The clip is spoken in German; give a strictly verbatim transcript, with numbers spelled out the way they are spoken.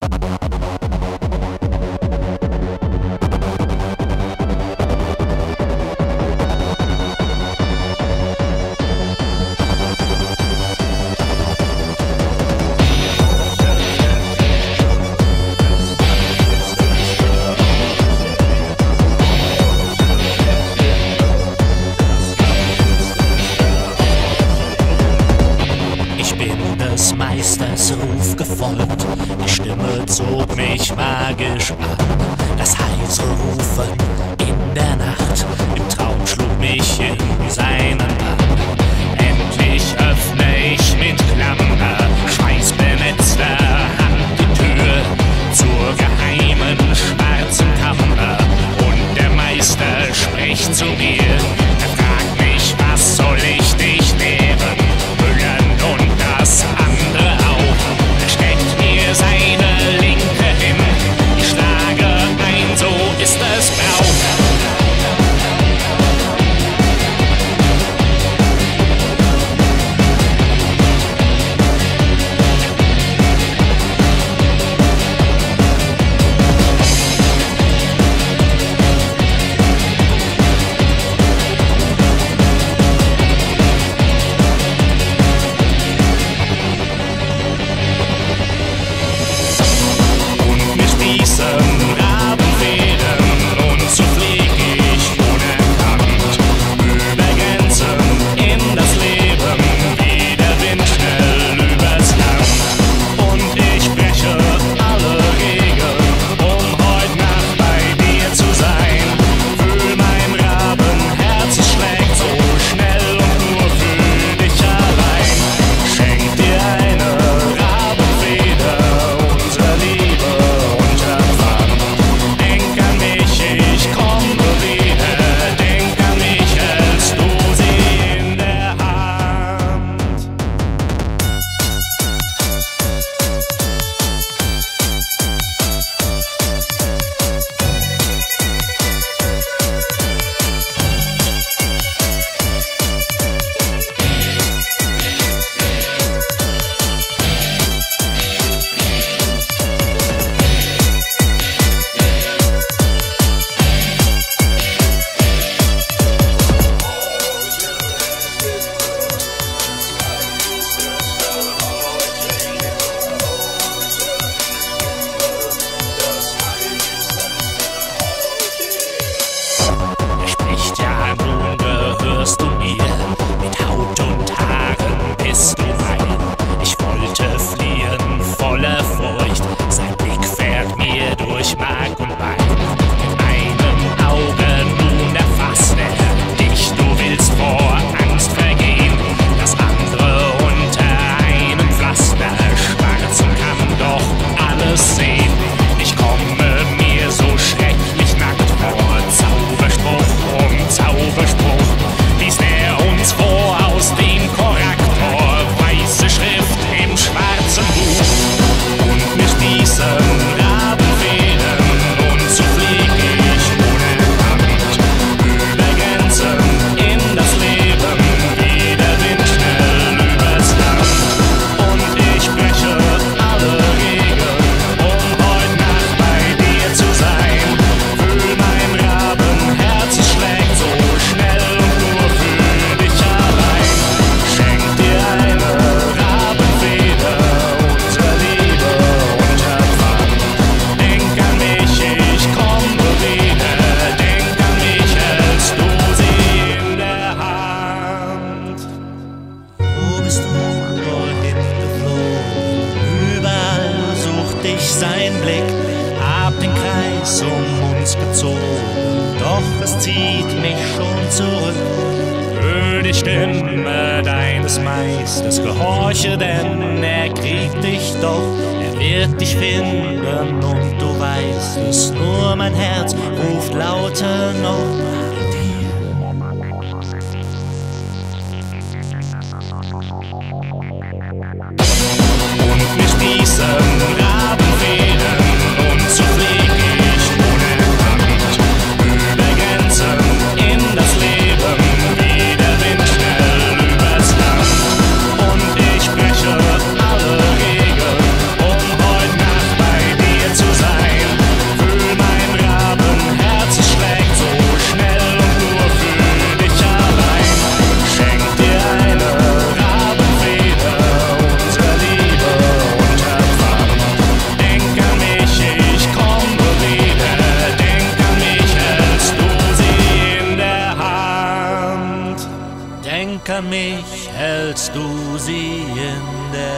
Meisters Ruf gefolgt, die Stimme zog mich magisch an. Das heiße Rufen in der Nacht, im Traum schlug mich in seinen Bann. Endlich öffne ich mit Klammer, schweißbenetzter Hand die Tür zur geheimen schwarzen Kammer. Und der Meister spricht zu mir, er fragt mich, was soll ich dich lehren? Müllen und das andere auch. Er steckt mir seine Linke hin. Ich schlage ein, so ist es Brauch. Sein Blick, hab den Kreis um uns gezogen, doch es zieht mich schon zurück. Hör die Stimme deines Meisters, gehorche, denn er kriegt dich doch. Er wird dich finden und du weißt es, nur mein Herz ruft lauter noch nach dir. Und wir spießen Rabenfedern und so flieg ich unerkannt über Grenzen in das Leben, wie der Wind schnell übers Land. Und ich breche alle Regeln, um heute Nacht bei dir für mich hältst du sie in der